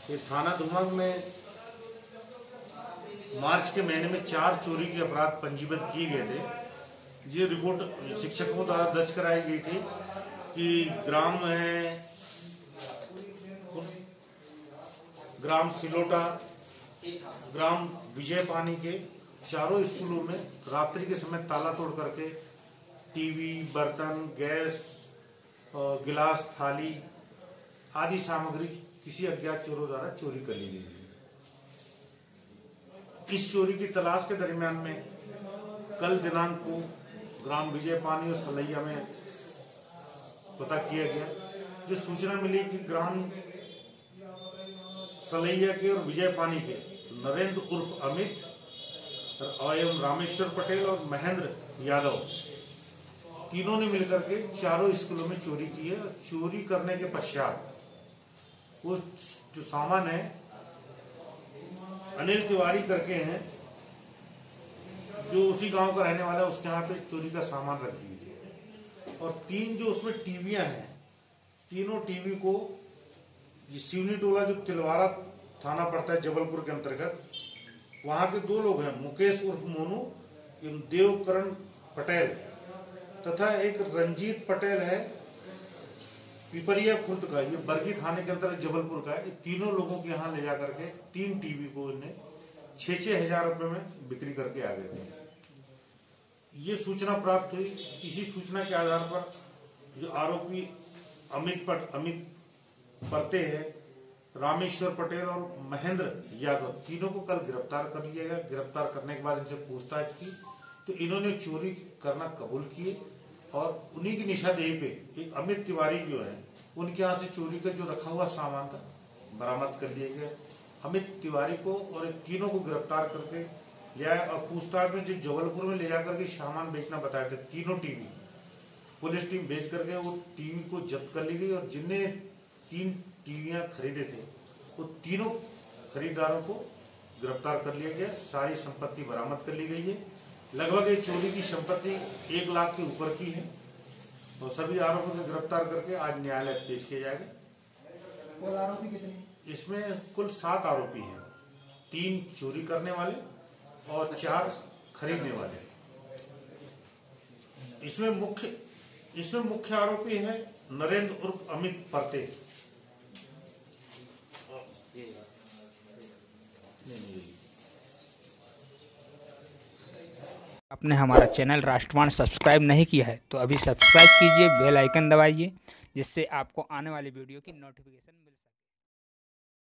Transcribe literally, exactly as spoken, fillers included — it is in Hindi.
ये थाना धुमंग में मार्च के महीने में चार चोरी के अपराध पंजीबद्ध किए गए थे। ये रिपोर्ट शिक्षकों द्वारा दर्ज कराई गई थी कि ग्राम है ग्राम सिलोटा, ग्राम विजय पानी के चारों स्कूलों में रात्रि के समय ताला तोड़ करके टीवी, बर्तन, गैस, गिलास, थाली आदि सामग्री किसी अज्ञात चोरों द्वारा चोरी कर ली गई। इस चोरी की तलाश के दरमियान में कल दिनांक को ग्राम विजय पानी और सलैया में पता किया गया। जो सूचना मिली कि ग्राम सलैया के और विजय पानी के नरेंद्र उर्फ अमित एवं रामेश्वर पटेल और महेंद्र यादव तीनों ने मिलकर के चारों स्कूलों में चोरी की है। चोरी करने के पश्चात वो जो सामान है अनिल तिवारी करके हैं, जो उसी गांव का रहने वाला है, उसके यहाँ पे चोरी का सामान रख दिए। और तीन जो उसमें टीवियां हैं, तीनों टीवी को सिवनी टोला जो तिलवारा थाना पड़ता है जबलपुर के अंतर्गत, वहां के दो लोग हैं, मुकेश उर्फ मोनू एवं देवकरण पटेल तथा एक रंजीत पटेल है पिपरिया खुर्द का, ये बरगी थाने के अंतर्गत जबलपुर का है। तीनों लोगों के यहाँ ले जाकर के तीन टीवी को इन्हें छह छह हजार रुपए में बिक्री करके आ गए थे। ये सूचना प्राप्त हुई। इसी सूचना के आधार पर जो आरोपी अमित पट अमित परते हैं, रामेश्वर पटेल और महेंद्र यादव, तीनों को कल गिरफ्तार कर लिया गया। गिरफ्तार करने के बाद इनसे पूछताछ की तो इन्होंने चोरी करना कबूल किए और उन्हीं की निशानदेही पे एक अमित तिवारी जो है उनके यहाँ से चोरी का जो रखा हुआ सामान था बरामद कर लिया गया। अमित तिवारी को और तीनों को गिरफ्तार करके ले आए और पूछताछ में जो जबलपुर में ले जाकर के सामान बेचना बताए थे, तीनों टीवी पुलिस टीम भेज करके वो टीवी को जब्त कर ली गई और जिनने तीन टीवियां खरीदे थे वो तीनों खरीदारों को गिरफ्तार कर लिया गया। सारी संपत्ति बरामद कर ली गई है। लगभग ये चोरी की संपत्ति एक लाख के ऊपर की है और सभी आरोपियों को गिरफ्तार करके आज न्यायालय पेश किया जाएगा। कुल आरोपी कितने? इसमें कुल सात आरोपी हैं, तीन चोरी करने वाले और चार खरीदने वाले। इसमें मुख्य इसमें मुख्य आरोपी है नरेंद्र उर्फ अमित परते। आपने हमारा चैनल राष्ट्रवाणी सब्सक्राइब नहीं किया है तो अभी सब्सक्राइब कीजिए, बेल आइकन दबाइए, जिससे आपको आने वाली वीडियो की नोटिफिकेशन मिले।